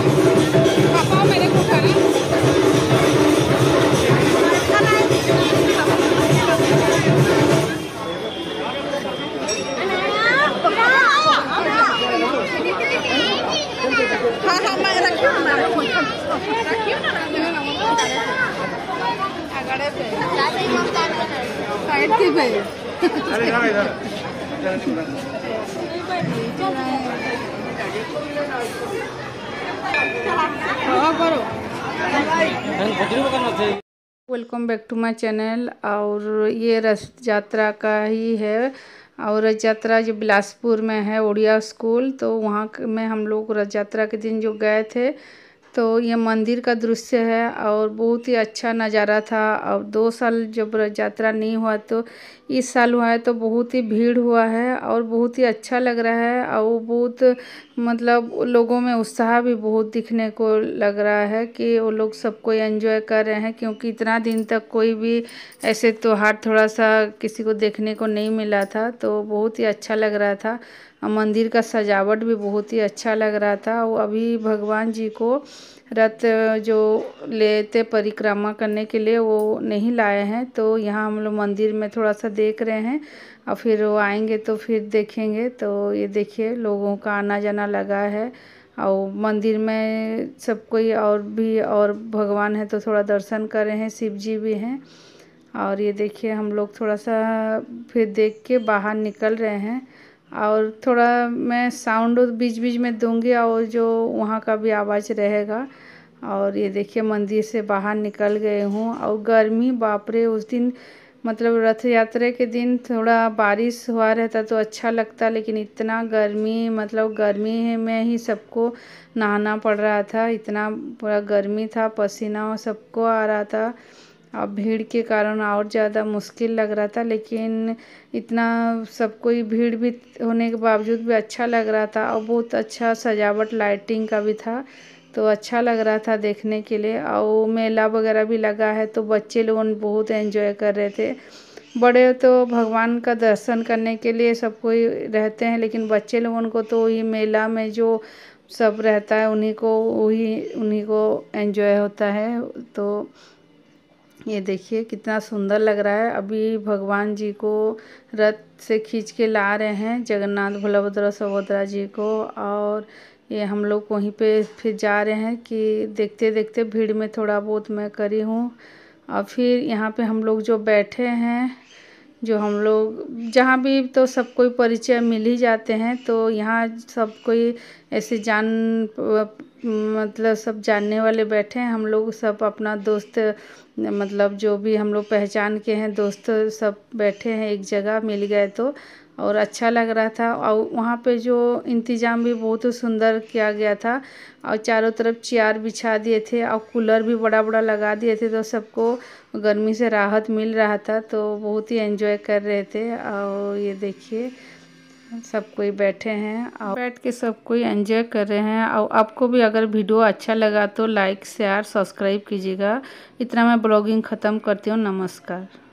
पापा मेरे को खाना हाँ हाँ मैं रखी हूँ ना साइड थी भाई welcome back to my channel. और ये रथ यात्रा का ही है और रथ यात्रा जो बिलासपुर में है ओडिया स्कूल, तो वहाँ में हम लोग रथ यात्रा के दिन जो गए थे, तो ये मंदिर का दृश्य है और बहुत ही अच्छा नज़ारा था। और 2 साल जब रथ यात्रा नहीं हुआ तो इस साल हुआ है, तो बहुत ही भीड़ हुआ है और बहुत ही अच्छा लग रहा है। और बहुत मतलब लोगों में उत्साह भी बहुत दिखने को लग रहा है कि वो लोग सबको एंजॉय कर रहे हैं, क्योंकि इतना दिन तक कोई भी ऐसे त्योहार थोड़ा सा किसी को देखने को नहीं मिला था, तो बहुत ही अच्छा लग रहा था। मंदिर का सजावट भी बहुत ही अच्छा लग रहा था। वो अभी भगवान जी को रथ जो लेते परिक्रमा करने के लिए वो नहीं लाए हैं, तो यहाँ हम लोग मंदिर में थोड़ा सा देख रहे हैं और फिर वो आएंगे तो फिर देखेंगे। तो ये देखिए लोगों का आना जाना लगा है और मंदिर में सब कोई और भी और भगवान है तो थोड़ा दर्शन कर रहे हैं, शिव जी भी हैं। और ये देखिए हम लोग थोड़ा सा फिर देख के बाहर निकल रहे हैं और थोड़ा मैं साउंड बीच बीच में दूंगी और जो वहाँ का भी आवाज़ रहेगा। और ये देखिए मंदिर से बाहर निकल गए हूँ और गर्मी बाप रे, उस दिन मतलब रथ यात्रा के दिन थोड़ा बारिश हुआ रहता तो अच्छा लगता, लेकिन इतना गर्मी मतलब गर्मी में ही सबको नहाना पड़ रहा था, इतना पूरा गर्मी था, पसीना सबको आ रहा था। अब भीड़ के कारण और ज़्यादा मुश्किल लग रहा था, लेकिन इतना सब कोई भीड़ भी होने के बावजूद भी अच्छा लग रहा था और बहुत अच्छा सजावट लाइटिंग का भी था, तो अच्छा लग रहा था देखने के लिए। और मेला वगैरह भी लगा है तो बच्चे लोग बहुत एंजॉय कर रहे थे। बड़े तो भगवान का दर्शन करने के लिए सब कोई रहते हैं, लेकिन बच्चे लोगों को तो ये मेला में जो सब रहता है उन्हीं को एंजॉय होता है। तो ये देखिए कितना सुंदर लग रहा है। अभी भगवान जी को रथ से खींच के ला रहे हैं, जगन्नाथ बलभद्र सुभद्रा जी को। और ये हम लोग वहीं पे फिर जा रहे हैं कि देखते देखते भीड़ में थोड़ा बहुत मैं करी हूँ। और फिर यहाँ पे हम लोग जो बैठे हैं, जो हम लोग जहाँ भी तो सब कोई परिचय मिल ही जाते हैं, तो यहाँ सब कोई ऐसे मतलब सब जानने वाले बैठे हैं। हम लोग सब अपना दोस्त मतलब जो भी हम लोग पहचान के हैं दोस्त सब बैठे हैं एक जगह मिल गए, तो और अच्छा लग रहा था। और वहाँ पे जो इंतज़ाम भी बहुत सुंदर किया गया था और चारों तरफ चेयर बिछा दिए थे और कूलर भी बड़ा बड़ा लगा दिए थे, तो सबको गर्मी से राहत मिल रहा था, तो बहुत ही एंजॉय कर रहे थे। और ये देखिए सब कोई बैठे हैं और बैठ के सब कोई एंजॉय कर रहे हैं। और आपको भी अगर वीडियो अच्छा लगा तो लाइक शेयर सब्सक्राइब कीजिएगा। इतना मैं ब्लॉगिंग ख़त्म करती हूँ। नमस्कार।